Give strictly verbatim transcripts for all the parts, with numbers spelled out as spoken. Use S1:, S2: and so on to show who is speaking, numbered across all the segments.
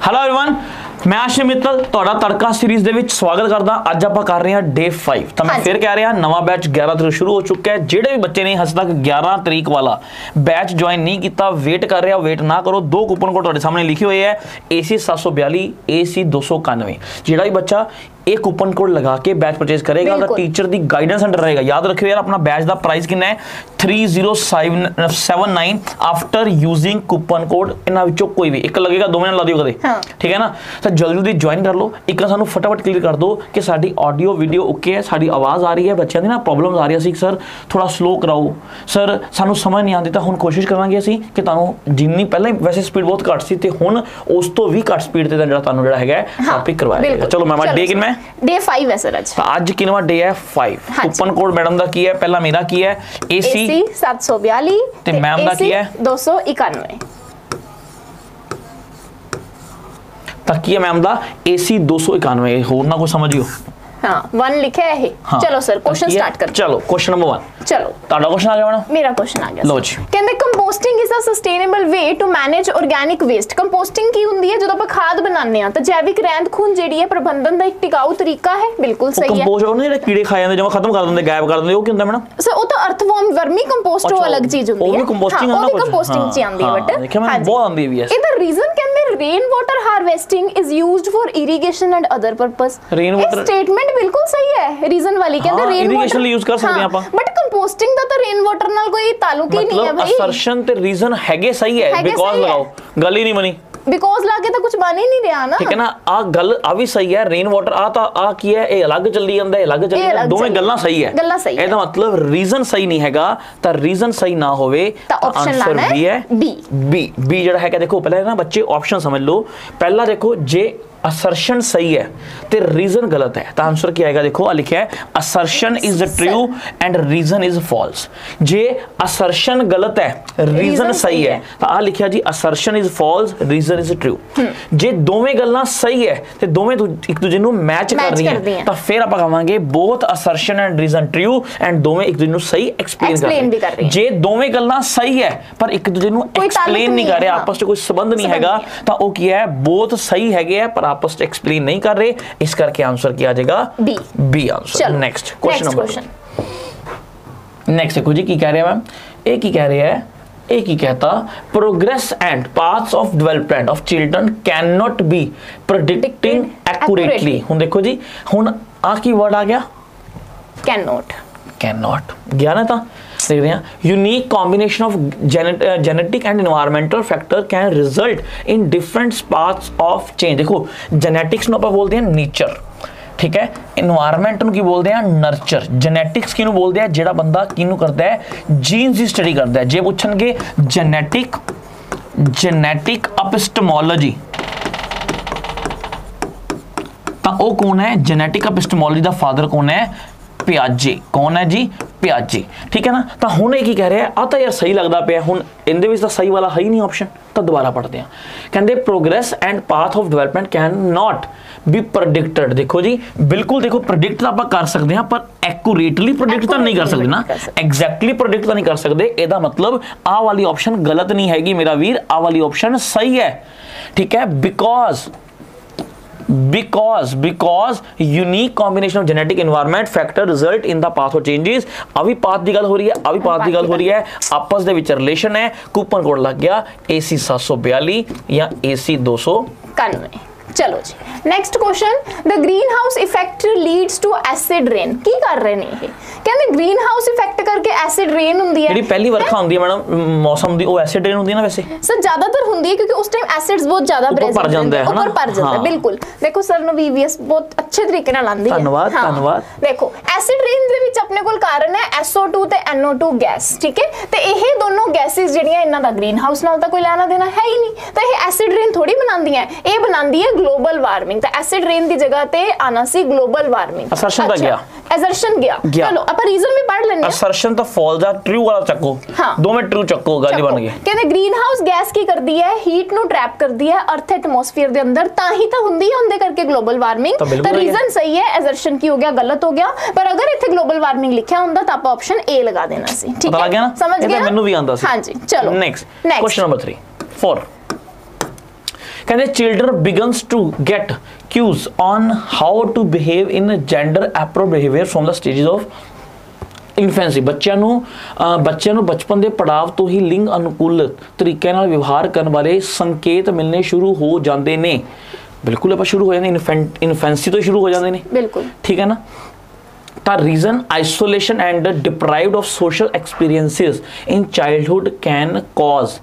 S1: Hello everyone, मैं आशीष मित्तल ਤੁਹਾਡਾ ਤੜਕਾ सीरीज ਦੇ ਵਿੱਚ ਸਵਾਗਤ ਕਰਦਾ। ਅੱਜ ਆਪਾਂ ਕਰ ਰਹੇ ਹਾਂ ਡੇ फाइव। ਤਾਂ ਮੈਂ ਫਿਰ ਕਹਿ ਰਿਹਾ ਨਵਾਂ ਬੈਚ ਗਿਆਰਾਂ ਤਰੀਕ ਸ਼ੁਰੂ ਹੋ ਚੁੱਕਾ ਹੈ। ਜਿਹੜੇ ਵੀ ਬੱਚੇ ਨੇ ਹਜੇ ਤੱਕ ਗਿਆਰਾਂ ਤਰੀਕ ਵਾਲਾ ਬੈਚ ਜੁਆਇਨ ਨਹੀਂ ਕੀਤਾ, ਵੇਟ ਕਰ ਰਿਹਾ, ਵੇਟ ਨਾ ਕਰੋ। ਦੋ ਕੂਪਨ ਕੋਡ ਤੁਹਾਡੇ ਸਾਹਮਣੇ ਲਿਖੇ ਹੋਏ ਹੈ ए सी सात सौ बयाली ए सी दो सौ इक्यानवे। ਜਿਹੜਾ ਵੀ ਬੱਚਾ एक कूपन कोड लगा के बैच परचेज करेगा तो टीचर दी गाइडेंस अंडर रहेगा। याद रखियो यार, अपना बैच दा प्राइस कितना है three zero seven nine after using coupon code. इन्हां विचों कोई भी एक लगेगा, दो महीने ला दियो कदे, ठीक है ना। तो जल्दी जल्दी ज्वाइन कर लो। एक सानू फटाफट क्लियर कर दो कि साडी ऑडियो वीडियो ओके है, साडी आवाज़ आ रही है, बच्चों दी ना प्रॉब्लम्स आ रही सी, सर थोड़ा स्लो कराओ, सर सानू समझ नहीं आती। तो हुण कोशिश करांगे असीं कि तुहानू जिन्नी पहले वैसे स्पीड बहुत घट सी ते हुण उस तो भी घट स्पीड ते जिहड़ा तुहानू जिहड़ा हैगा टॉपिक करवाया। चलो मैं डे कितना है
S2: डे फाइव है सर। अच्छा
S1: आज किनवा डे है फाइव। कूपन कोड मैडम दा की है, पहला मेरा की है एसी
S2: सात सौ बयाली
S1: ते मैम दा की है
S2: दो सौ इक्यानवे।
S1: तक की है मैम दा एसी दो सौ इक्यानवे। होर ना कुछ समझियो।
S2: हाँ, वन लिखे है ये। हाँ, चलो सर क्वेश्चन स्टार्ट कर।
S1: चलो क्वेश्चन नंबर वन।
S2: चलो
S1: ताड़ा क्वेश्चन आ गया मैडम।
S2: मेरा क्वेश्चन आ गया।
S1: लो जी।
S2: कहंदे composting is a sustainable way to manage organic waste. Composting की हुंदी है ਜਦੋਂ ਆਪਾਂ ਖਾਦ ਬਣਾਉਂਦੇ ਆ ਤਾਂ ਜੈਵਿਕ ਰਹਿੰਦ ਖੂੰਦ ਜਿਹੜੀ ਹੈ ਪ੍ਰਬੰਧਨ ਦਾ ਇੱਕ ਟਿਕਾਊ ਤਰੀਕਾ ਹੈ। ਬਿਲਕੁਲ ਸਹੀ ਹੈ।
S1: ਕੰਪੋਸਟ ਉਹਨੇ ਜਿਹੜੇ ਕੀੜੇ ਖਾ ਜਾਂਦੇ, ਜਮਾ ਖਤਮ ਕਰ ਦਿੰਦੇ, ਗਾਇਬ ਕਰ ਦਿੰਦੇ, ਉਹ ਕੀ ਹੁੰਦਾ ਮੈਡਮ?
S2: ਸਰ ਉਹ ਤਾਂ ਅਰਥਵਰਮ ਵਰਮੀ ਕੰਪੋਸਟ ਉਹ ਅਲੱਗ ਚੀਜ਼ ਹੁੰਦੀ ਹੈ।
S1: ਉਹ ਵੀ ਕੰਪੋਸਟਿੰਗ
S2: ਆਉਂਦਾ ਕੁਝ ਕੰਪੋਸਟਿੰਗ ਚ ਆਉਂਦੀ ਹੈ ਬਟ
S1: ਦੇਖਿਆ ਮੈਂ ਬਹੁਤ ਆਉਂਦੀ ਵੀ ਹੈ।
S2: ਇਹਦਾ ਰੀਜ਼ਨ ਕਹਿੰਦੇ rain water harvesting is used for irrigation and other purpose.
S1: Rain water
S2: statement ਬਿਲਕੁਲ ਸਹੀ ਹੈ। ਰੀਜ਼ਨ ਵਾਲੀ ਕਹਿੰਦੇ ਰੇਨ ਵਾਟਰ
S1: ਇਰੀਗੇਸ਼ਨ ਲਈ ਯੂਜ਼ ਕਰ ਸਕਦੇ ਆਪਾਂ,
S2: ਬਟ ਕੰਪੋਸਟਿੰਗ ਦਾ ਤਾਂ ਰੇਨ ਵਾਟਰ ਨਾਲ ਕੋਈ ਤਾਲੁਕ ਹੀ ਨਹੀਂ ਹੈ ਭਾਈ।
S1: ਅਸਰਸ਼ਨ ਤੇ ਰੀਜ਼ਨ ਹੈਗੇ ਸਹੀ ਹੈ, ਬਿਕੋਜ਼ ਲਗਾਓ, ਗੱਲ ਹੀ ਨਹੀਂ ਬਣੀ।
S2: बिकॉज लाके तो कुछ बन ही नहीं रहा ना,
S1: ठीक है ना। आ गल आ भी सही है, रेन वाटर आ ता आ की है, ए अलग चली ਜਾਂਦਾ है, अलग चली ਜਾਂਦਾ, ਦੋਵੇਂ ਗੱਲਾਂ ਸਹੀ ਹੈ।
S2: ਗੱਲਾਂ ਸਹੀ ਹੈ।
S1: ਇਹਦਾ ਮਤਲਬ ਰੀਜ਼ਨ ਸਹੀ ਨਹੀਂ ਹੈਗਾ। ਤਾਂ ਰੀਜ਼ਨ ਸਹੀ ਨਾ ਹੋਵੇ
S2: ਤਾਂ ਆਨਸਰ
S1: ਬੀ ਹੈ ਬੀ ਬੀ ਬੀ ਜਿਹੜਾ ਹੈਗਾ। ਦੇਖੋ ਪਹਿਲਾਂ ਨਾ ਬੱਚੇ ਆਪਸ਼ਨ ਸਮਝ ਲਓ। ਪਹਿਲਾ ਦੇਖੋ ਜੇ असर्शन सही है तो रीजन गलत है, तो आंसर क्या आएगा? देखो लिखा है assertion is true and reason is false. जे असर्शन गलत है रीजन सही है तो आ लिखा जी assertion is false reason is true. जे दोवें गल्लां सही है ते दोवें एक दूजे ਨੂੰ मैच कर रही हैं ਤਾਂ ਫਿਰ ਆਪਾਂ ਕਹਾਂਗੇ both assertion and reason true and ਦੋਵੇਂ ਇੱਕ ਦੂਜੇ ਨੂੰ ਸਹੀ ਐਕਸਪਲੇਨ ਕਰ ਰਹੇ। ਜੇ ਦੋਵੇਂ ਗੱਲਾਂ ਸਹੀ ਹੈ ਪਰ ਇੱਕ ਦੂਜੇ ਨੂੰ ਐਕਸਪਲੇਨ ਨਹੀਂ ਕਰ ਰਹੇ, ਆਪਸ ਵਿੱਚ ਕੋਈ ਸੰਬੰਧ ਨਹੀਂ ਹੈਗਾ, ਤਾਂ ਉਹ ਕੀ ਹੈ? both ਸਹੀ ਹੈਗੇ ਆ ਪਰ आपस एक्सप्लेन नहीं कर रहे, इस करके आंसर क्या आ जाएगा? B B answer. Next question number next देखो जी की कह रहे हैं मैम, एक ही कह रहे हैं, एक ही कहता progress and paths of development of children can not be predicting accurately. हुन देखो जी, हुन आ की वर्ड आ गया
S2: कैन नॉट,
S1: कैन नॉट गया ना। था देख रहे हैं unique combination of genetic and environmental factor can result in different paths of change. देखो जेनेटिक्स ਨੂੰ ਆਪਾਂ ਬੋਲਦੇ ਹਾਂ नेचर, ठीक है। एनवायरमेंट ਨੂੰ ਕੀ ਬੋਲਦੇ ਆ? ਨਰਚਰ। जेनेटिक्स ਕਿਹਨੂੰ ਬੋਲਦੇ ਆ? ਜਿਹੜਾ ਬੰਦਾ ਕਿਹਨੂੰ ਕਰਦਾ ਹੈ? ਜੀਨਸ ਦੀ ਸਟੱਡੀ ਕਰਦਾ ਹੈ। ਜੇ ਪੁੱਛਣਗੇ जेनेटिक जेनेटिक एपिस्टेमोलॉजी ਤਾਂ ਉਹ ਕੌਣ ਹੈ? जेनेटिक एपिस्टेमोलॉजी ਦਾ फादर कौन है? ਪਿਆਜੇ। कौन है जी? ਪਿਆਜੇ, ठीक है ना। तो ਹੁਣ ਇਹ ਕੀ ਕਹਿ ਰਿਹਾ? ਆ ਤਾਂ ਯਾਰ ਸਹੀ ਲੱਗਦਾ ਪਿਆ। ਹੁਣ ਇਹਦੇ ਵਿੱਚ ਤਾਂ ਸਹੀ ਵਾਲਾ ਹੈ ਹੀ ਨਹੀਂ ਆਪਸ਼ਨ। ਤਾਂ ਦੁਬਾਰਾ ਪੜ੍ਹਦੇ ਹਾਂ। ਕਹਿੰਦੇ progress and path of development can not be predicted. ਦੇਖੋ ਜੀ, ਬਿਲਕੁਲ ਦੇਖੋ ਪ੍ਰੈਡਿਕਟ ਤਾਂ ਆਪਾਂ ਕਰ ਸਕਦੇ ਹਾਂ ਪਰ ਐਕੂਰੇਟਲੀ ਪ੍ਰੈਡਿਕਟ ਤਾਂ ਨਹੀਂ ਕਰ ਸਕਦੇ ਨਾ, ਐਗਜ਼ੈਕਟਲੀ ਪ੍ਰੈਡਿਕਟ ਤਾਂ ਨਹੀਂ ਕਰ ਸਕਦੇ। ਇਹਦਾ ਮਤਲਬ ਆਹ ਵਾਲੀ ਆਪਸ਼ਨ ਗਲਤ ਨਹੀਂ ਹੈਗੀ ਮੇਰਾ ਵੀਰ, ਆਹ ਵਾਲੀ ਆਪਸ਼ਨ ਸਹੀ ਹੈ, ਠੀਕ ਹੈ। Because because because unique combination of genetic environment factor result in the path of changes। अभी path ਦੀ ਗੱਲ ਹੋ ਰਹੀ ਹੈ, अभी path ਦੀ ਗੱਲ ਹੋ ਰਹੀ ਹੈ, ਆਪਸ ਦੇ ਵਿੱਚ ਰਿਲੇਸ਼ਨ ਹੈ। ਕੂਪਨ ਕੋਡ ਲੱਗ ਗਿਆ ए सी सात सौ बयाली या ए सी दो सौ
S2: इक्यानवे। चलो जी next question, the green house effect leads to acid rain. की कर रहे ने ये? कहंदे ग्रीन हाउस इफेक्ट करके एसिड रेन हुंदी है।
S1: ਜਿਹੜੀ ਪਹਿਲੀ ਵਰਖਾ ਹੁੰਦੀ ਹੈ ਮੈਡਮ ਮੌਸਮ ਦੀ, ਉਹ ਐਸਿਡ ਰੇਨ ਹੁੰਦੀ ਹੈ ਨਾ ਵੈਸੇ?
S2: सर ज्यादातर ਹੁੰਦੀ ਹੈ ਕਿਉਂਕਿ ਉਸ ਟਾਈਮ ਐਸਿਡਸ ਬਹੁਤ ਜ਼ਿਆਦਾ ਪ੍ਰੈਜ਼ੈਂਟ
S1: ਭਰ ਜਾਂਦੇ ਹਨ,
S2: ਉੱਪਰ ਭਰ ਜਾਂਦਾ। ਬਿਲਕੁਲ ਦੇਖੋ ਸਰ ਨੂੰ ਵੀਵੀਐਸ ਬਹੁਤ ਅੱਛੇ ਤਰੀਕੇ ਨਾਲ ਆਂਦੀ ਹੈ।
S1: ਧੰਨਵਾਦ ਧੰਨਵਾਦ।
S2: ਦੇਖੋ ਐਸਿਡ ਰੇਨ ਦੇ ਵਿੱਚ ਆਪਣੇ ਕੋਲ ਕਾਰਨ ਹੈ ਐਸ ਓ ਟੂ ਤੇ ਐਨ ਓ ਟੂ ਗੈਸ, ਠੀਕ ਹੈ। ਤੇ ਇਹ ਦੋਨੋਂ ਗੈਸਿਸ ਜਿਹੜੀਆਂ ਇਹਨਾਂ ਦਾ ਗ੍ਰੀਨ ਹਾਊਸ ਨਾਲ ਤਾਂ ਕੋਈ ਲੈਣਾ ਦੇਣਾ ਹੈ ਹੀ ਨਹੀਂ। ਤਾਂ ਇਹ ਐਸਿਡ ਰੇਨ ਥੋੜੀ ਬਣਾਉਂਦੀਆਂ, ਇਹ ਬਣਾਉਂਦੀ ਹੈ ਗਲੋਬਲ ਵਾਰਮਿੰਗ। ਤਾਂ ਐਸਿਡ ਰੇਨ ਦੀ ਜਗ੍ਹਾ ਤੇ ਆਣਾ ਸੀ ਗਲੋਬਲ ਵਾਰਮਿੰਗ।
S1: असर्शन ਤਾਂ ਗਿਆ,
S2: असर्शन गया। चलो ਆਪਾਂ ਰੀਜ਼ਨ ਵੀ ਪੜ੍ਹ ਲੈਂਦੇ ਹਾਂ।
S1: असर्शन ਤਾਂ ਫਾਲਸ ਆ, ਟਰੂ ਵਾਲਾ ਚੱਕੋ। ਹਾਂ, ਦੋਵੇਂ ਟਰੂ ਚੱਕੋ, ਗੱਲ ਬਣ ਗਈ।
S2: ਕਹਿੰਦੇ ਗ੍ਰੀਨ ਹਾਊਸ ਗੈਸ ਕੀ ਕਰਦੀ ਹੈ? ਹੀਟ ਨੂੰ ਟਰੈਪ ਕਰਦੀ ਹੈ ਅਰਥ ਐਟਮੋਸਫੀਅਰ ਦੇ ਅੰਦਰ, ਤਾਂ ਹੀ ਤਾਂ ਹੁੰਦੀ ਹੈ ਉਹਦੇ ਕਰਕੇ ਗਲੋਬਲ ਵਾਰਮਿੰਗ। ਤਾਂ ਰੀਜ਼ਨ ਸਹੀ ਹੈ, असर्शन ਕੀ ਹੋ ਗਿਆ? ਗਲਤ ਹੋ ਗਿਆ। ਪਰ ਅਗਰ ਇੱਥੇ ਗਲੋਬਲ ਵਾਰਮਿੰਗ ਲਿਖਿਆ ਹੁੰਦਾ ਤਾਂ ਆਪਾਂ ਆਪਸ਼ਨ ਏ ਲਗਾ ਦੇਣਾ ਸੀ, ਠੀਕ ਹੈ। ਸਮਝ ਗਏ?
S1: ਮੈਨੂੰ ਵੀ ਆਂਦਾ ਸੀ।
S2: ਹਾਂਜੀ ਚਲੋ
S1: next question number three four कहते children begins to get cues on how to behave in gender appropriate behavior from the stages of infancy. ਬੱਚਿਆਂ ਨੂੰ ਬੱਚਿਆਂ ਨੂੰ ਬਚਪਨ ਦੇ ਪੜਾਵ ਤੋਂ ਹੀ ਲਿੰਗ ਅਨੁਕੂਲ ਤਰੀਕੇ ਨਾਲ ਵਿਵਹਾਰ ਕਰਨ ਵਾਲੇ ਸੰਕੇਤ ਮਿਲਣੇ ਸ਼ੁਰੂ ਹੋ ਜਾਂਦੇ ਨੇ। ਬਿਲਕੁਲ ਆਪਾਂ ਸ਼ੁਰੂ ਹੋ ਜਾਂਦੇ ਇਨਫੈਂਸੀ ਤੋਂ ਸ਼ੁਰੂ ਹੋ ਜਾਂਦੇ ਨੇ।
S2: ਬਿਲਕੁਲ ਠੀਕ
S1: ਹੈ ਨਾ। ਤਾਂ reason isolation and deprived of social experiences in childhood can cause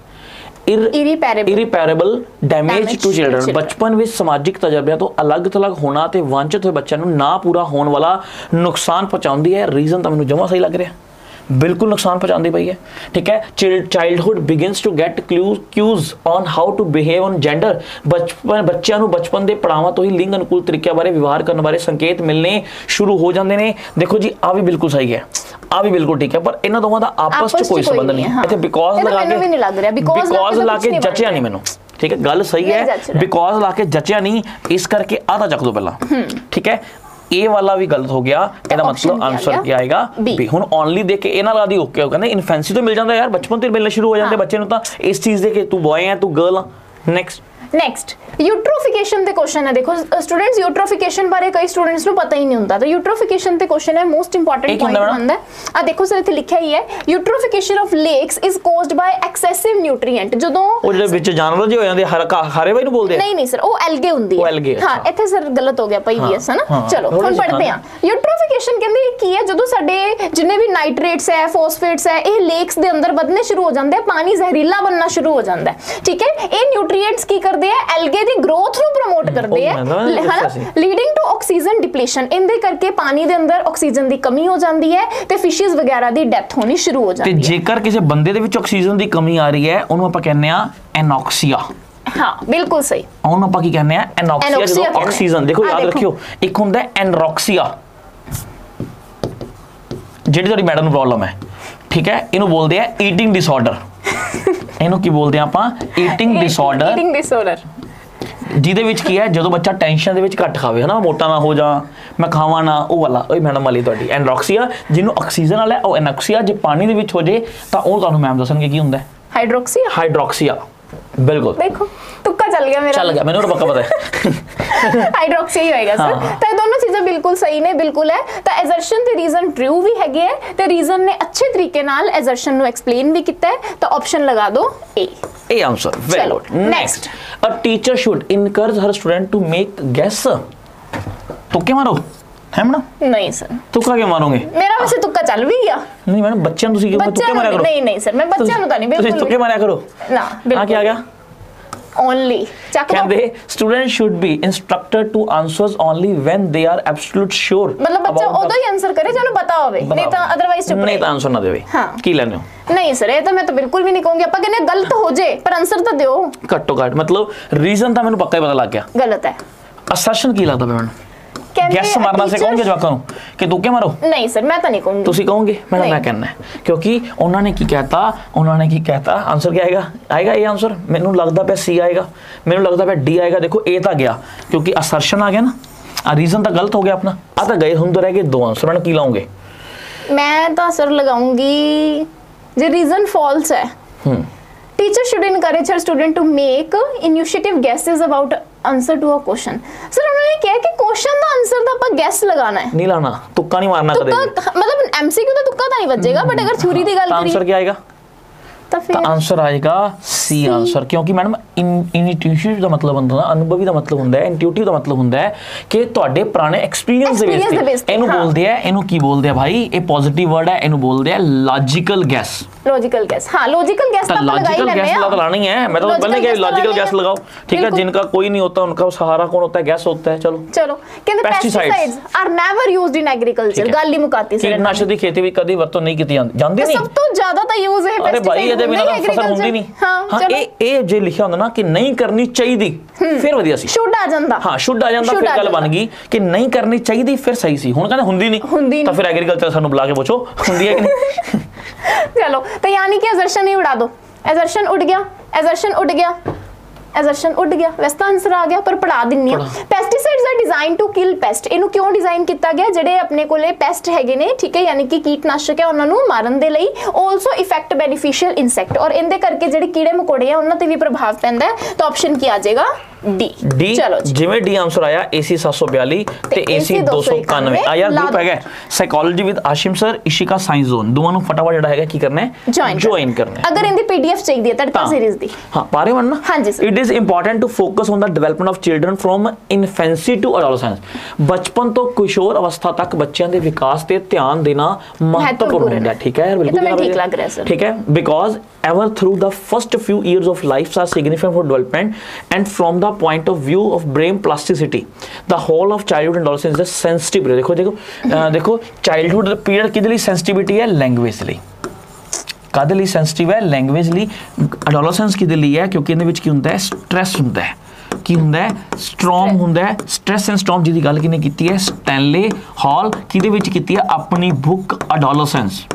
S1: irreparable damage to children। बचपन में समाजिक तजर्बियां तो अलग थलग होना ते वंचित हुए बच्चों ਨੂੰ ਨਾ ਪੂਰਾ ਹੋਣ ਵਾਲਾ ਨੁਕਸਾਨ ਪਹੁੰਚਾਉਂਦੀ ਹੈ। ਰੀਜ਼ਨ ਤਾਂ ਮੈਨੂੰ ਜਮਾ ਸਹੀ ਲੱਗ ਰਿਹਾ, ਬਿਲਕੁਲ ਨੁਕਸਾਨ ਪਹੁੰਚਾਉਂਦੀ ਪਈ ਹੈ। ਠੀਕ ਹੈ। Childhood begins to get cues on how to behave on gender. ਬਚਪਨ ਬੱਚਿਆਂ ਨੂੰ ਬਚਪਨ ਦੇ ਪੜਾਵਾਂ ਤੋਂ ਹੀ ਲਿੰਗ ਅਨੁਕੂਲ ਤਰੀਕਿਆਂ ਬਾਰੇ ਵਿਵਹਾਰ ਕਰਨ ਬਾਰੇ ਸੰਕੇਤ ਮਿਲਣੇ ਸ਼ੁਰੂ ਹੋ ਜਾਂਦੇ ਨੇ। ਦੇਖੋ ਜੀ ਆ ਵੀ ਬਿਲਕੁਲ ਸਹੀ ਹੈ, ਆ ਵੀ ਬਿਲकुल ठीक है, पर इन्हां दोवां दा आपस च कोई संबंध नहीं है। इत्थे बिकॉज़ लगा के भी नहीं लग रहा, बिकॉज़ ला के जचिया नहीं मैनू। ठीक है, गल सही है, बिकॉज़ ला के जचिया नहीं, इस करके आधा चक दो पहला। ठीक है, ए वाला भी गलत हो गया, ਇਹਦਾ मतलब आंसर क्या आएगा बी। ਹੁਣ ਓਨਲੀ ਦੇਖ ਕੇ ਇਹਨਾਂ ਨਾਲ ਦੀ ਓਕੇ ਹੋ ਕਹਿੰਦੇ ਇਨਫੈਂਸੀ ਤੋਂ ਮਿਲ ਜਾਂਦਾ ਯਾਰ, ਬਚਪਨ ਤੋਂ ਮਿਲਣਾ ਸ਼ੁਰੂ ਹੋ ਜਾਂਦੇ ਬੱਚੇ ਨੂੰ ਤਾਂ ਇਸ ਚੀਜ਼ ਦੇ ਕਿ ਤੂੰ ਬॉय ਹੈ, ਤੂੰ ਗਰਲ ਆ। ਨੈਕਸਟ
S2: नेक्स्ट यूट्रोफिकेशन ते क्वेश्चन है। देखो स्टूडेंट्स यूट्रोफिकेशन बारे कई स्टूडेंट्स को पता ही नहीं होता, तो यूट्रोफिकेशन ते क्वेश्चन है मोस्ट इंपोर्टेंट पॉइंट बनता है। आ देखो सर इथे लिखा ही है eutrophication of lakes is caused by excessive nutrient. जदों ओ जेडे विच जानवर जे हो जांदे हर हारे वाई नु बोलदे नहीं नहीं सर ओ एल्गे हुंदी है। एल्गे हां इथे सर गलत हो गया पीवीएस है ना। चलो हुन पढ़ते हैं यूट्रोफिकेशन कहंदे की है जदों साडे जिन्ने भी नाइट्रेट्स है फॉस्फेट्स है ये लेक्स दे अंदर बदने शुरू हो जांदे, पानी जहरीला बनना शुरू हो जांदा है। ठीक है, ये न्यूट्रिएंट्स की करदे है एल्गे दी ग्रोथ ਨੂੰ ਪ੍ਰਮੋਟ ਕਰਦੇ ਹੈ, ਹੈ ਨਾ, ਲੀਡਿੰਗ ਟੂ ਆਕਸੀਜਨ ਡਿਪਲੀਸ਼ਨ। ਇਹਦੇ ਕਰਕੇ ਪਾਣੀ ਦੇ ਅੰਦਰ ਆਕਸੀਜਨ ਦੀ ਕਮੀ ਹੋ ਜਾਂਦੀ ਹੈ ਤੇ ਫਿਸ਼ਸ ਵਗੈਰਾ ਦੀ ਡੈਥ ਹੋਣੀ ਸ਼ੁਰੂ ਹੋ ਜਾਂਦੀ ਹੈ। ਤੇ
S1: ਜੇਕਰ ਕਿਸੇ ਬੰਦੇ ਦੇ ਵਿੱਚ ਆਕਸੀਜਨ ਦੀ ਕਮੀ ਆ ਰਹੀ ਹੈ ਉਹਨੂੰ ਆਪਾਂ ਕਹਿੰਦੇ ਆ ਐਨੋਕਸੀਆ।
S2: ਹਾਂ ਬਿਲਕੁਲ ਸਹੀ,
S1: ਉਹਨੂੰ ਆਪਾਂ ਕੀ ਕਹਿੰਦੇ ਆ ਐਨੋਕਸੀਆ। ਜਦੋਂ ਆਕਸੀਜਨ ਦੇਖੋ ਯਾਦ ਰੱਖਿਓ, ਇੱਕ ਹੁੰਦਾ ਐਨਰੋਕਸੀਆ ਜਿਹੜੀ ਤੁਹਾਡੀ ਮੈਡਮ ਨੂੰ ਪ੍ਰੋਬਲਮ ਹੈ। ਠੀਕ ਹੈ, ਇਹਨੂੰ ਬੋਲਦੇ ਆ ਈਟਿੰਗ ਡਿਸਆਰਡਰ। ਇਹਨੂੰ ਕੀ ਬੋਲਦੇ ਆ ਆਪਾਂ? Eating disorder.
S2: ਈਟਿੰਗ ਡਿਸਆਰਡਰ
S1: ਜਿਹਦੇ ਵਿੱਚ ਕੀ ਹੈ ਜਦੋਂ ਬੱਚਾ ਟੈਨਸ਼ਨ ਦੇ ਵਿੱਚ ਘੱਟ ਖਾਵੇ, ਹੈ ਨਾ, ਮੋਟਾ ਨਾ ਹੋ ਜਾ, ਮੈਂ ਖਾਵਾਂ ਨਾ, ਉਹ ਵਾਲਾ ਉਹ ਮੈਡਮ ਵਾਲੀ ਤੁਹਾਡੀ ਐਨਰੋਕਸੀਆ। ਜਿਹਨੂੰ ਆਕਸੀਜਨ ਵਾਲਾ ਉਹ ਐਨੋਕਸੀਆ। ਜੇ ਪਾਣੀ ਦੇ ਵਿੱਚ ਹੋ ਜੇ ਤਾਂ ਉਹ ਤੁਹਾਨੂੰ ਮੈਮ ਦੱਸਣਗੇ ਕੀ ਹੁੰਦਾ ਹੈ।
S2: ਹਾਈਡਰੋਕਸੀਆ।
S1: ਹਾਈਡਰੋਕਸੀਆ ਬਿਲकुल।
S2: देखो तुक्का चल गया मेरा,
S1: चल गया मैंने पक्का पता है
S2: हाइड्रोक्सी ही होएगा सर।
S1: हाँ।
S2: तो दोनों चीजें बिल्कुल सही ने बिल्कुल है। तो एजर्शन ते रीजन ट्रू भी हैगे है ते रीजन ने अच्छे तरीके नाल एजर्शन नु एक्सप्लेन भी कीता है। तो ऑप्शन लगा दो A.
S1: A answer very good. Next, a teacher should encourage her student to make guess. तुक्के मारो है ना?
S2: नहीं सर,
S1: तुक्का क्यों मारोगे?
S2: मेरा वैसे तुक्का चल भी गया।
S1: नहीं मैडम बच्चों ਨੂੰ ਤੁਸੀਂ ਕਿਉਂ ਤੁੱਕੇ ਮਾਰਿਆ ਕਰੋ?
S2: नहीं नहीं सर मैं बच्चों ਨੂੰ ਤਾਂ ਨਹੀਂ ਬਿਲਕੁਲ
S1: ਤੁਸੀਂ ਤੁੱਕੇ ਮਾਰਿਆ ਕਰੋ
S2: ਨਾ। ਬਿਲਕੁਲ
S1: ਆ ਕੀ ਆ ਗਿਆ?
S2: only
S1: ਕਹਿੰਦੇ students should be instructed to answers only when they are absolute sure।
S2: मतलब बच्चा ਉਦੋਂ ਹੀ ਆਨਸਰ ਕਰੇ ਜਿਹਨੂੰ ਪਤਾ ਹੋਵੇ, ਨਹੀਂ ਤਾਂ ਅਦਰਵਾਈਜ਼ ਚੁੱਪ
S1: ਨਹੀਂ ਤਾਂ ਆਨਸਰ ਨਾ ਦੇਵੇ। ਕੀ ਲੈਣੇ ਹੋ?
S2: ਨਹੀਂ ਸਰ ਇਹ ਤਾਂ ਮੈਂ ਤਾਂ ਬਿਲਕੁਲ ਵੀ ਨਹੀਂ ਕਹੂੰਗੀ। ਆਪਾਂ ਕਹਿੰਦੇ ਗਲਤ ਹੋ ਜੇ ਪਰ ਆਨਸਰ ਤਾਂ ਦਿਓ
S1: ਘੱਟੋ ਘੱਟ। ਮਤਲਬ ਰੀਜ਼ਨ ਤਾਂ ਮੈਨੂੰ ਪੱਕਾ ਹੀ ਪਤਾ ਲੱਗ ਗਿਆ
S2: ਗਲਤ ਹੈ।
S1: ਅਸਰਸ਼ਨ ਕੀ ਲੱਗਦਾ ਮੈਨੂੰ? गैस मारना से कहोगे जवाਕਾਂ ਨੂੰ ਕਿ ਤੁੱਕੇ ਮਾਰੋ?
S2: नहीं सर मैं तो नहीं कहूंगी।
S1: ਤੁਸੀਂ ਕਹੋਗੇ ਮੈਡਮ ਮੈਂ ਕਹਿਣਾ ਹੈ ਕਿਉਂਕਿ ਉਹਨਾਂ ਨੇ ਕੀ ਕਹਿਤਾ, ਉਹਨਾਂ ਨੇ ਕੀ ਕਹਿਤਾ। ਆਨਸਰ ਕੀ ਆਏਗਾ? ਆਏਗਾ ਇਹ ਆਨਸਰ ਮੈਨੂੰ ਲੱਗਦਾ ਪਿਆ ਸੀ ਆਏਗਾ, ਮੈਨੂੰ ਲੱਗਦਾ ਪਿਆ ਡੀ ਆਏਗਾ। ਦੇਖੋ ਇਹ ਤਾਂ ਗਿਆ ਕਿਉਂਕਿ ਅਸਰਸ਼ਨ ਆ ਗਿਆ ਨਾ, ਆ ਰੀਜ਼ਨ ਤਾਂ ਗਲਤ ਹੋ ਗਿਆ ਆਪਣਾ। ਆ ਤਾਂ ਗਏ, ਹੁਣ ਤਾਂ ਰਹਿ ਗਏ ਦੋ ਆਨਸਰ। ਮੈਡਮ ਕੀ ਲਾਉਂਗੇ?
S2: मैं तो सर लगाऊंगी जो रीजन फॉल्स है।
S1: Hmm
S2: teacher should encourage her student to make initiative guesses about answer to a question. Sir उन्होंने कहा कि क्वेश्चन का आंसर तो अपन गेस लगाना है,
S1: नहीं लाना, तुक्का नहीं मारना कदे।
S2: मतलब एमसीक्यू तो तुक्का तो नहीं बचेगा, बट अगर थ्योरी की गल करी
S1: आंसर क्या आएगा? तो आंसर आएगा सी आंसर। क्योंकि मैडम इनट्यूटिव ਦਾ ਮਤਲਬ ਹੁੰਦਾ ਹੈ, ਅਨੁਭਵੀ ਦਾ ਮਤਲਬ ਹੁੰਦਾ ਹੈ, ਇੰਟੂਟਿਵ ਦਾ ਮਤਲਬ ਹੁੰਦਾ ਹੈ ਕਿ ਤੁਹਾਡੇ ਪੁਰਾਣੇ ਐਕਸਪੀਰੀਅੰਸ ਦੇ ਬੇਸ ਤੇ ਇਹਨੂੰ ਬੋਲਦੇ ਆ। ਇਹਨੂੰ ਕੀ ਬੋਲਦੇ ਆ ਭਾਈ? ਇਹ ਪੋਜ਼ਿਟਿਵ ਵਰਡ ਹੈ, ਇਹਨੂੰ ਬੋਲਦੇ ਆ ਲੌਜੀਕਲ ਗੈਸ।
S2: लॉजिकल गैस, हाँ लॉजिकल गैस तो
S1: लॉजिकल गैस तो लानी है। मैं तो पहले क्या लॉजिकल गैस लगाओ। ठीक है, जिनका कोई नहीं होता उनका सहारा कौन होता है? गैस होता है। चलो
S2: चलो कहते pesticides are never used in agriculture. ਗੱਲ ਹੀ ਮੁਕਾਤੀ ਸਰ।
S1: ਕੀਟਨਾਸ਼ਕ ਦੀ ਖੇਤੀ ਵਿੱਚ ਕਦੀ ਵਰਤੋਂ ਨਹੀਂ ਕੀਤੀ ਜਾਂਦੀ ਜਾਂਦੀ ਨਹੀਂ।
S2: ਸਭ ਤੋਂ ਜ਼ਿਆਦਾ ਤਾਂ ਯੂਜ਼ ਹੈ
S1: ਪੈਸਟੀਸਾਈਡ। ਅਰੇ ਭਾਈ ਇਹਦੇ ਬਿਨਾਂ ਫਸਲ ਹੁੰਦੀ ਨਹੀਂ। ਹਾਂ ਇਹ ਇਹ ਜੇ ਲਿਖਿਆ ਹੁੰਦਾ ਨਾ ਕਿ ਨਹੀਂ ਕਰਨੀ ਚਾਹੀਦੀ ਫਿਰ ਵਧੀਆ ਸੀ।
S2: ਸ਼ੁੱਡ ਆ ਜਾਂਦਾ।
S1: ਹਾਂ ਸ਼ੁੱਡ ਆ ਜਾਂਦਾ, ਫਿਰ ਗੱਲ ਬਣ ਗਈ ਕਿ ਨਹੀਂ ਕਰਨੀ ਚਾਹੀਦੀ ਫਿਰ ਸਹੀ ਸੀ। ਹੁਣ ਕਹਿੰਦੇ ਹੁੰਦੀ ਨਹੀਂ, ਤਾਂ ਫਿਰ ਐਗਰੀਕਲਚਰ ਸਾਨੂੰ ਬੁਲਾ ਕੇ ਪੁੱਛੋ ਹੁੰਦੀ ਹੈ ਕਿ ਨਹੀਂ।
S2: चलो तो यानी कि एजर्शन ही उड़ा दो। एजर्शन उड़ गया, एजर्शन उड़ गया, एजर्शन उड़ गया। वैसे तो आंसर आ गया पर पढ़ा दिन्नी है। Pesticides are design to kill pest. इनू क्यों डिजाइन किया गया? ਜਿਹੜੇ ਆਪਣੇ ਕੋਲੇ ਪੈਸਟ ਹੈਗੇ ਨੇ, ਠੀਕ ਹੈ, ਯਾਨੀ ਕਿ ਕੀਟਨਾਸ਼ਕ ਹੈ, ਉਹਨਾਂ ਨੂੰ ਮਾਰਨ ਦੇ ਲਈ। ਆਲਸੋ ਇਫੈਕਟ ਬੈਨੀਫੀਸ਼ੀਅਲ ਇਨਸੈਕਟ, ਔਰ ਇਹਦੇ ਕਰਕੇ ਜਿਹੜੇ ਕੀੜੇ ਮਕੌੜੇ ਆ ਉਹਨਾਂ ਤੇ ਵੀ ਪ੍ਰਭਾਵ ਪੈਂਦਾ ਹੈ। ਤਾਂ ਆਪਸ਼ਨ ਕੀ ਆ ਜਾਏਗਾ? डी
S1: डी
S2: चलो जी
S1: जिवें डी आंसर आया एसी सात सौ बयालीस ते एसी दो सौ इक्यानवे आ यार ग्रुप हैगा psychology with Ashim sir Ishika science zone दोवां नूं फटाफट जिहड़ा हैगा की करना है
S2: ज्वाइन
S1: ज्वाइन करना है
S2: अगर इनदी पीडीएफ चाहिए है तड़का सीरीज दी
S1: हां पारे वरना
S2: हां जी sir
S1: it is important to focus on the development of children from infancy to adolescence बचपन तो किशोर अवस्था तक बच्चों के विकास ते ध्यान देना महत्वपूर्ण है ठीक है यार बिल्कुल
S2: ठीक लग रहा है सर
S1: ठीक है because ever through the first few years of life are significant for development and from the point of view of brain plasticity the whole of childhood and adolescence is sensitive देखो देखो uh, देखो childhood period किदे लिए sensitivity है language ਲਈ ਕਾਦੇ ਲਈ sensitive ਹੈ language ਲਈ adolescence ਕਿदे ਲਈ ਹੈ ਕਿਉਂਕਿ ਇਹਦੇ ਵਿੱਚ ਕੀ ਹੁੰਦਾ ਹੈ stress ਹੁੰਦਾ ਹੈ ਕੀ ਹੁੰਦਾ ਹੈ ਸਟਰੋਮ ਹੁੰਦਾ ਹੈ ਸਟ੍ਰੈਸ ਐਂਡ ਸਟਰੋਮ ਜਿਹਦੀ ਗੱਲ ਕਿਨੇ ਕੀਤੀ ਹੈ ਸਟੈਨਲੇ ਹਾਲ ਕਿਹਦੇ ਵਿੱਚ ਕੀਤੀ ਹੈ ਆਪਣੀ ਬੁੱਕ adolescence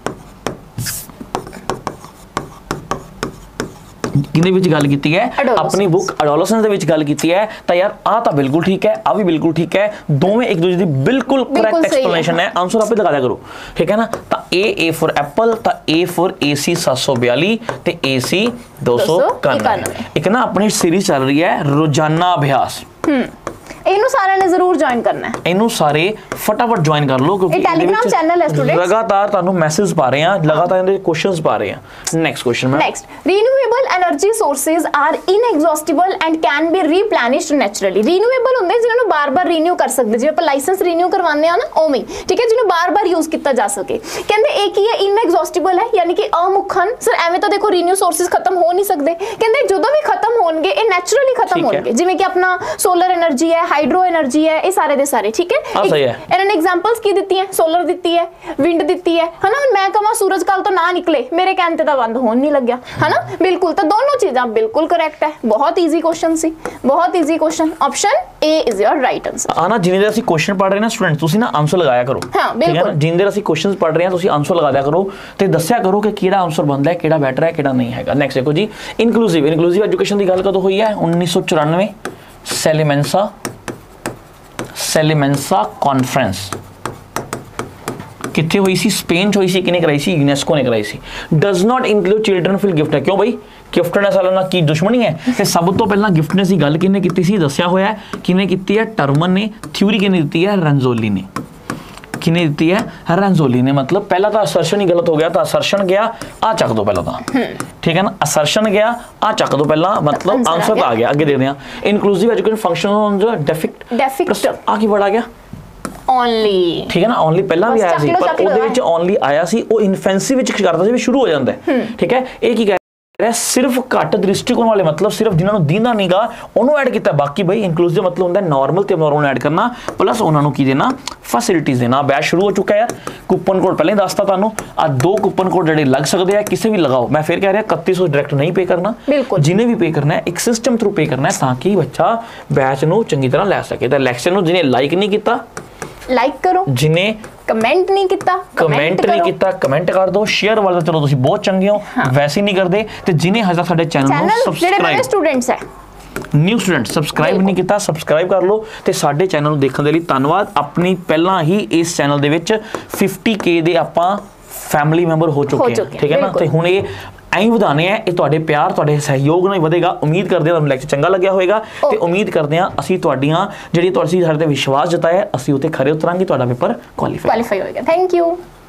S1: किदे विच गल कीती है अपनी बुक एडोलसेंस दे विच गल कीती है तो यार आ तो बिल्कुल ठीक है आ भी बिल्कुल ठीक है दोवें एक दूसरे दी बिल्कुल करेक्ट एक्सप्लेनेशन है आंसर आपे लगा दिया करो ठीक है ना तो ए ए फॉर एप्पल तो ए फॉर एसी सात सौ बयालीस ते एसी दो सौ इक्यानवे एक ना अपनी सीरीज चल रही है रोजाना अभ्यास
S2: इनु सारे ने जरूर ज्वाइन करना है
S1: इनु सारे फटाफट ज्वाइन कर लो क्योंकि
S2: टेलीग्राम चैनल है स्टूडेंट्स
S1: लगातार तानु मैसेज पा रहे हैं लगातार इनके क्वेश्चंस पा रहे हैं नेक्स्ट क्वेश्चन में
S2: next renewable energy sources are inexhaustible and can be replenished naturally renewable ਹੁੰਦੇ ਜਿਨ੍ਹਾਂ ਨੂੰ ਬਾਰ-ਬਾਰ ਰੀਨਿਊ ਕਰ ਸਕਦੇ ਜਿਵੇਂ ਆਪਾਂ ਲਾਇਸੈਂਸ ਰੀਨਿਊ ਕਰਵਾਉਂਦੇ ਆ ਨਾ ਉਵੇਂ ਠੀਕ ਹੈ ਜਿਹਨੂੰ ਬਾਰ-ਬਾਰ ਯੂਜ਼ ਕੀਤਾ ਜਾ ਸਕੇ ਕਹਿੰਦੇ ਇਹ ਕੀ ਹੈ ਇਨਐਗਜ਼ੌਸਟਿਬਲ ਹੈ ਯਾਨੀ ਕਿ ਅਮੁੱਖਨ ਸਰ ਐਵੇਂ ਤਾਂ ਦੇਖੋ ਰੀਨਿਊ ਸੋਰਸਸ ਖਤਮ ਹੋ ਨਹੀਂ ਸਕਦੇ ਕਹਿੰਦੇ ਜਦੋਂ ਵੀ ਖਤਮ ਹੋਣਗੇ ਇਹ ਨੈਚੁਰਲੀ ਖਤਮ ਹੋਣਗੇ ਜਿਵੇਂ ਕਿ ਆਪਣਾ ਸੋਲਰ એનર્ਜੀ ਹੈ ਹਾਈਡਰੋ એનર્ਜੀ ਹੈ ਇਹ ਸਾਰੇ ਦੇ ਸਾਰੇ ਠੀਕ ਹੈ ਇਹਨਾਂ ਨੇ ਐਗਜ਼ਾਮਪਲਸ ਕੀ ਦਿੱਤੀਆਂ ਸੋਲਰ ਦਿੱਤੀ ਹੈ ਵਿੰਡ ਦਿੱਤੀ ਹੈ ਹਨਾ ਹੁਣ ਮੈਂ ਕਹਾਂ ਸੂਰਜ ਕੱਲ ਤੋਂ ਨਾ ਨਿਕਲੇ ਮੇਰੇ ਕਹਿਣ ਤੇ ਤਾਂ ਬੰਦ ਹੋਣ ਨਹੀਂ ਲੱਗਿਆ ਹਨਾ ਬਿਲਕੁਲ ਤਾਂ ਦੋਨੋਂ ਚੀਜ਼ਾਂ ਬਿਲਕੁਲ ਕਰੈਕਟ ਹੈ ਬਹੁਤ ਈਜ਼ੀ ਕੁਐਸਚਨ ਸੀ ਬਹੁਤ easy question option A is your right answer
S1: ਆਨਾ ਜਿੰਨੇ ਦੇ ਅਸੀਂ ਕੁਐਸਚਨ ਪੜ ਰਹੇ ਨਾ ਸਟੂਡੈਂਟ ਤੁਸੀਂ ਨਾ ਆਨਸਰ ਲਗਾਇਆ ਕਰੋ
S2: ਹਾਂ ਬਿਲਕੁਲ
S1: ਜਿੰਨੇ ਦੇ ਅਸੀਂ ਕੁਐਸਚਨਸ ਪੜ ਰਹੇ ਹਾਂ ਤੁਸੀਂ ਆਨਸਰ ਲਗਾ ਦਿਆ ਕਰੋ ਤੇ ਦੱਸਿਆ ਕਰੋ ਕਿ ਕਿਹੜਾ ਆਨਸਰ ਬਣਦਾ ਹੈ ਕਿਹੜਾ ਬੈਟਰ ਹੈ ਕਿਹੜਾ ਨਹੀਂ ਹੈਗਾ ਨੈਕਸਟ ਦੇਖੋ ਜੀ ਇਨਕਲੂਸਿਵ ਇਨਕਲੂਸਿਵ ਐਜੂਕੇਸ਼ਨ ਦੀ ਗੱਲ ਕਦੋਂ ਹੋਈ ਹੈ ਉੱਨੀ ਸੌ ਚੁਰਾਨਵੇਂ ਸੈਲੀਮੈਂਸਾ ਸੈਲੀਮੈਂਸਾ ਕਾਨਫਰੰਸ कितने हुई सी स्पेन च हुई सी किने कराई सी यूनेस्को ने कराई सी डज नॉट इंक्लूड चिल्ड्रन फिल गिफ्ट है क्यों भाई गिफ्टनेस वाला ना की दुश्मनी है ते सब तो पहला गिफ्टनेस की गल किने कीती सी दस्या होया है किने कीती है टर्मन ने थ्योरी किने दी है रेंजोली ने किने दी है रेंजोली ने मतलब पहला तो असर्शन ही गलत हो गया था असर्शन गया आ चक दो पहला तो ठीक है ना असर्शन गया आ चक दो पहला मतलब आंसर आ गया आगे देखते हैं इनक्लूसिव एजुकेशन फंक्शन ऑन जो डेफिक्ट
S2: डेफिक्ट
S1: आ की वर्ड आ गया
S2: ओनली
S1: ठीक है ना ओनली पहला भी आया सी पर ਉਹਦੇ ਵਿੱਚ ओनली आया सी ਉਹ ਇਨਫੈਂਸੀ ਵਿੱਚ ਕਰਦਾ ਸੀ ਵੀ ਸ਼ੁਰੂ ਹੋ ਜਾਂਦਾ ਹੈ ਠੀਕ ਹੈ ਇਹ ਕੀ ਕਹਿ ਰਿਹਾ ਸਿਰਫ ਘੱਟ ਦ੍ਰਿਸ਼ਟੀਕੋਣ ਵਾਲੇ मतलब ਸਿਰਫ ਜਿਨ੍ਹਾਂ ਨੂੰ ਦੀਂਦਾ ਨਹੀਂਗਾ ਉਹਨੂੰ ਐਡ ਕੀਤਾ ਬਾਕੀ ਬਈ ਇਨਕਲੂਸਿਵ ਮਤਲਬ ਹੁੰਦਾ ਨਾਰਮਲ ਤੇ ਅਬਨੋਰਮਲ ਐਡ ਕਰਨਾ ਪਲੱਸ ਉਹਨਾਂ ਨੂੰ ਕੀ ਦੇਣਾ ਫੈਸਿਲਿਟੀਜ਼ ਦੇਣਾ ਬੈਚ ਸ਼ੁਰੂ ਹੋ ਚੁੱਕਾ ਯਾਰ ਕੂਪਨ ਕੋਡ ਪਹਿਲਾਂ ਹੀ ਦੱਸਤਾ ਤੁਹਾਨੂੰ ਆ ਦੋ ਕੂਪਨ ਕੋਡ ਜਿਹੜੇ ਲੱਗ ਸਕਦੇ ਆ ਕਿਸੇ ਵੀ ਲਗਾਓ ਮੈਂ ਫਿਰ ਕਹਿ ਰਿਹਾ ਇਕੱਤੀ ਸੌ ਡਾਇਰੈਕਟ ਨਹੀਂ ਪੇ ਕਰਨਾ ਜਿਹਨੇ ਵੀ ਪੇ ਕਰਨਾ ਹੈ ਇੱਕ ਸਿਸਟਮ ਥਰੂ ਪੇ ਕਰਨਾ ਹੈ ਤਾਂ ਕਿ ਬੱਚਾ ਬੈਚ ਨੂੰ ਚੰਗੀ ਤਰ੍ਹਾਂ ਲੈ ਸਕੇ ਤਾਂ ਲੈਕਚਰ ਨੂੰ ਜਿਹਨੇ ਲਾਈਕ ਨਹੀਂ ਕੀਤਾ
S2: लाइक करो
S1: जिन्हें
S2: कमेंट नहीं किया
S1: कमेंट नहीं किया कमेंट कर दो शेयर वाले चलो तुसी बहुत चंगे हो हाँ। वैसे नहीं करते ते जिन्हें हजा साडे चैनल ਨੂੰ ਸਬਸਕ੍ਰਾਈਬ
S2: स्टूडेंट्स है
S1: न्यू स्टूडेंट सब्सक्राइब नहीं किया सब्सक्राइब कर लो ते साडे चैनल ਨੂੰ ਦੇਖਣ ਦੇ ਲਈ ਧੰਨਵਾਦ अपनी ਪਹਿਲਾਂ ही इस चैनल ਦੇ ਵਿੱਚ फिफ्टी के ਦੇ ਆਪਾਂ फैमिली मैंबर हो चुके हैं ठीक है ना ਤੇ ਹੁਣ ਇਹ ਐਂ ਵਧਾਣੇ ਆ ਇਹ ਤੁਹਾਡੇ ਪਿਆਰ ਤੁਹਾਡੇ ਸਹਿਯੋਗ ਨਾਲ ਵਧੇਗਾ ਉਮੀਦ ਕਰਦੇ ਹਾਂ ਤੁਹਾਨੂੰ ਲੈਕਚਰ ਚੰਗਾ ਲੱਗਿਆ ਹੋਵੇਗਾ ਤੇ ਉਮੀਦ ਕਰਦੇ ਹਾਂ ਅਸੀਂ ਤੁਹਾਡੀਆਂ ਜਿਹੜੀ ਤੁਸੀਂ ਸਾਡੇ ਤੇ ਵਿਸ਼ਵਾਸ ਜਤਾਇਆ ਅਸੀਂ ਉਤੇ ਖਰੇ ਉਤਰਾਂਗੇ ਤੁਹਾਡਾ ਪੇਪਰ ਕੁਆਲੀਫਾਈ
S2: ਕੁਆਲੀਫਾਈ ਹੋਏਗਾ ਥੈਂਕ ਯੂ